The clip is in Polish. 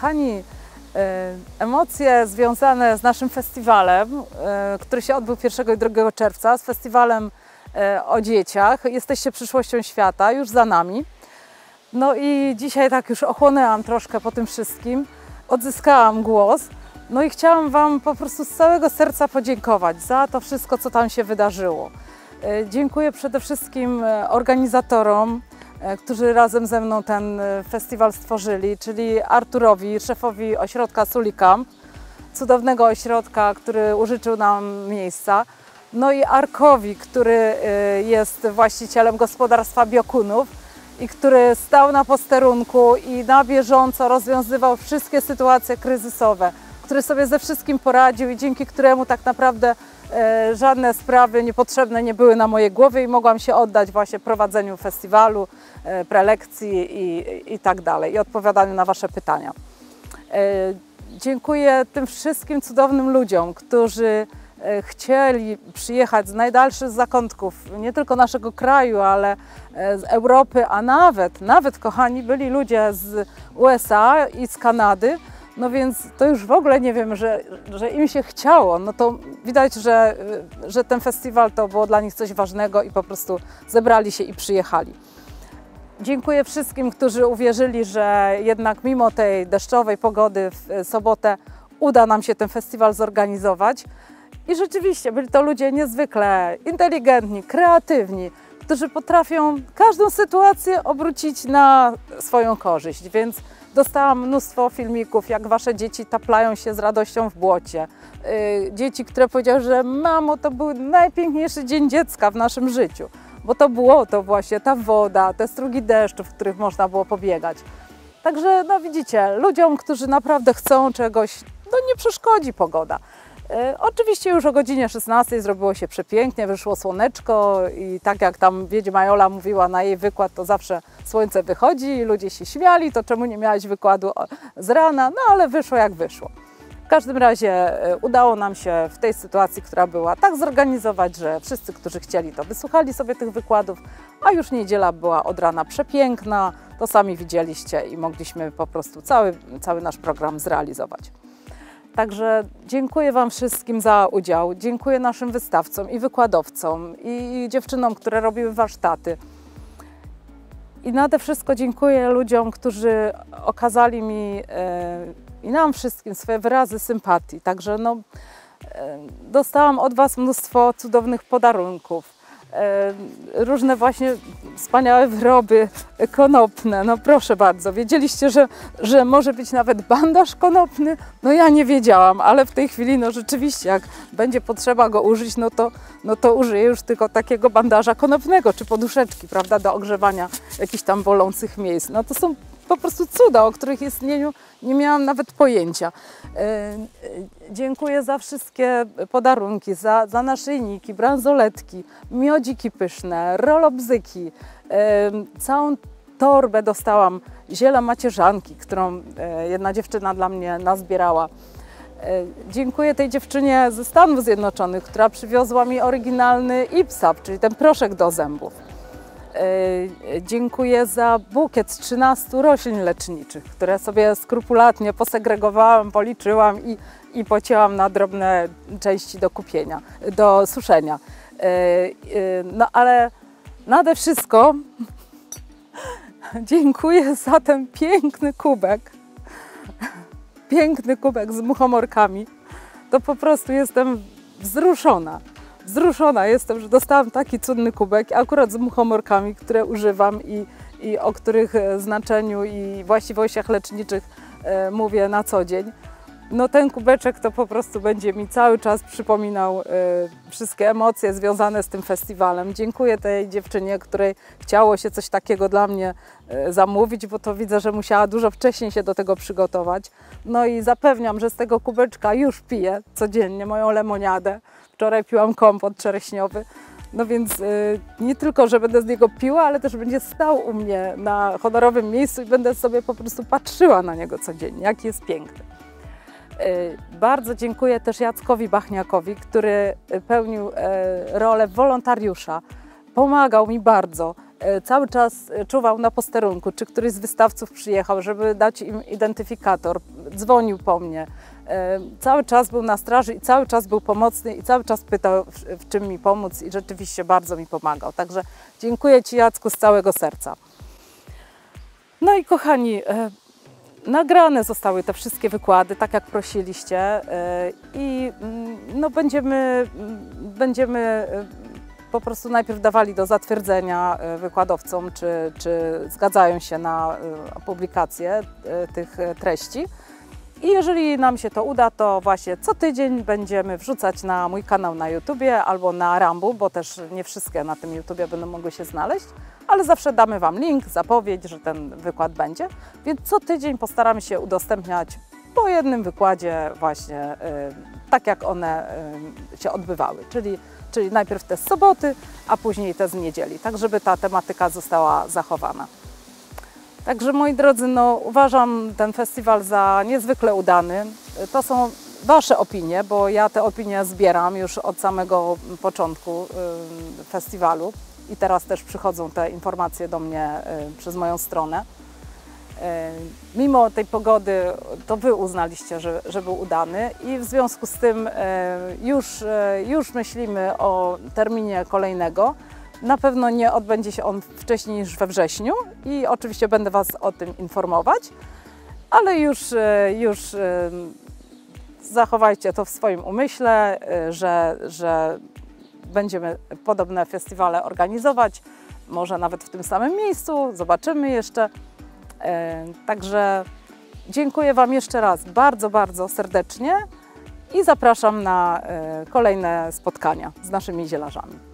Kochani, emocje związane z naszym festiwalem, który się odbył 1 i 2 czerwca, z festiwalem o dzieciach. Jesteście przyszłością świata, już za nami. No i dzisiaj tak już ochłonęłam troszkę po tym wszystkim, odzyskałam głos. No i chciałam Wam po prostu z całego serca podziękować za to wszystko, co tam się wydarzyło. Dziękuję przede wszystkim organizatorom, którzy razem ze mną ten festiwal stworzyli, czyli Arturowi, szefowi ośrodka Sulicamp, cudownego ośrodka, który użyczył nam miejsca. No i Arkowi, który jest właścicielem gospodarstwa Biokunów i który stał na posterunku i na bieżąco rozwiązywał wszystkie sytuacje kryzysowe, który sobie ze wszystkim poradził i dzięki któremu tak naprawdę żadne sprawy niepotrzebne nie były na mojej głowie i mogłam się oddać właśnie prowadzeniu festiwalu, prelekcji i tak dalej, i odpowiadaniu na Wasze pytania. Dziękuję tym wszystkim cudownym ludziom, którzy chcieli przyjechać z najdalszych zakątków, nie tylko naszego kraju, ale z Europy, a nawet kochani, byli ludzie z USA i z Kanady. No więc to już w ogóle nie wiem, że im się chciało. No to widać, że ten festiwal to było dla nich coś ważnego i po prostu zebrali się i przyjechali. Dziękuję wszystkim, którzy uwierzyli, że jednak mimo tej deszczowej pogody w sobotę uda nam się ten festiwal zorganizować. I rzeczywiście byli to ludzie niezwykle inteligentni, kreatywni, którzy potrafią każdą sytuację obrócić na swoją korzyść. Więc dostałam mnóstwo filmików, jak Wasze dzieci taplają się z radością w błocie. Dzieci, które powiedziały, że mamo, to był najpiękniejszy dzień dziecka w naszym życiu. Bo to błoto właśnie, ta woda, te strugi deszczu, w których można było pobiegać. Także no widzicie, ludziom, którzy naprawdę chcą czegoś, no nie przeszkodzi pogoda. Oczywiście już o godzinie 16 zrobiło się przepięknie, wyszło słoneczko i tak jak tam wiedźma Jola mówiła na jej wykład, to zawsze słońce wychodzi i ludzie się śmiali, to czemu nie miałaś wykładu z rana, no ale wyszło jak wyszło. W każdym razie udało nam się w tej sytuacji, która była, tak zorganizować, że wszyscy, którzy chcieli, to wysłuchali sobie tych wykładów, a już niedziela była od rana przepiękna, to sami widzieliście i mogliśmy po prostu cały nasz program zrealizować. Także dziękuję Wam wszystkim za udział, dziękuję naszym wystawcom i wykładowcom i dziewczynom, które robiły warsztaty. I nade wszystko dziękuję ludziom, którzy okazali mi i nam wszystkim swoje wyrazy sympatii. Także no, dostałam od Was mnóstwo cudownych podarunków. Różne właśnie wspaniałe wyroby konopne, no proszę bardzo, wiedzieliście, że może być nawet bandaż konopny? No ja nie wiedziałam, ale w tej chwili no rzeczywiście jak będzie potrzeba go użyć, no to użyję już tylko takiego bandaża konopnego, czy poduszeczki, prawda, do ogrzewania jakichś tam bolących miejsc. No to są po prostu cuda, o których istnieniu nie miałam nawet pojęcia. Dziękuję za wszystkie podarunki, za naszyjniki, bransoletki, miodziki pyszne, rolobzyki. Całą torbę dostałam ziela macierzanki, którą jedna dziewczyna dla mnie nazbierała. Dziękuję tej dziewczynie ze Stanów Zjednoczonych, która przywiozła mi oryginalny IPSAP, czyli ten proszek do zębów. Dziękuję za bukiet z 13 roślin leczniczych, które sobie skrupulatnie posegregowałam, policzyłam i pocięłam na drobne części do kupienia, do suszenia. No ale nade wszystko dziękuję za ten piękny kubek z muchomorkami. To po prostu jestem wzruszona. Wzruszona jestem, że dostałam taki cudny kubek, akurat z muchomorkami, które używam i o których znaczeniu i właściwościach leczniczych mówię na co dzień. No ten kubeczek to po prostu będzie mi cały czas przypominał wszystkie emocje związane z tym festiwalem. Dziękuję tej dziewczynie, której chciało się coś takiego dla mnie zamówić, bo to widzę, że musiała dużo wcześniej się do tego przygotować. No i zapewniam, że z tego kubeczka już piję codziennie moją lemoniadę. Wczoraj piłam kompot czereśniowy, no więc nie tylko, że będę z niego piła, ale też będzie stał u mnie na honorowym miejscu i będę sobie po prostu patrzyła na niego codziennie, jaki jest piękny. Bardzo dziękuję też Jackowi Bachniakowi, który pełnił rolę wolontariusza. Pomagał mi bardzo. cały czas czuwał na posterunku, czy któryś z wystawców przyjechał, żeby dać im identyfikator, dzwonił po mnie. Cały czas był na straży i cały czas był pomocny i cały czas pytał, w czym mi pomóc i rzeczywiście bardzo mi pomagał. Także dziękuję Ci, Jacku, z całego serca. No i kochani, nagrane zostały te wszystkie wykłady, tak jak prosiliście i no będziemy po prostu najpierw dawali do zatwierdzenia wykładowcom, czy zgadzają się na publikację tych treści. I jeżeli nam się to uda, to właśnie co tydzień będziemy wrzucać na mój kanał na YouTubie albo na Rumble, bo też nie wszystkie na tym YouTubie będą mogły się znaleźć, ale zawsze damy Wam link, zapowiedź, że ten wykład będzie. Więc co tydzień postaramy się udostępniać po jednym wykładzie właśnie tak, jak one się odbywały, czyli najpierw te z soboty, a później te z niedzieli, tak żeby ta tematyka została zachowana. Także moi drodzy, no, uważam ten festiwal za niezwykle udany. To są Wasze opinie, bo ja te opinie zbieram już od samego początku festiwalu i teraz też przychodzą te informacje do mnie przez moją stronę. Mimo tej pogody to Wy uznaliście, że był udany i w związku z tym już myślimy o terminie kolejnego. Na pewno nie odbędzie się on wcześniej niż we wrześniu i oczywiście będę Was o tym informować, ale już zachowajcie to w swoim umyśle, że będziemy podobne festiwale organizować, może nawet w tym samym miejscu, zobaczymy jeszcze. Także dziękuję Wam jeszcze raz bardzo, bardzo serdecznie i zapraszam na kolejne spotkania z naszymi zielarzami.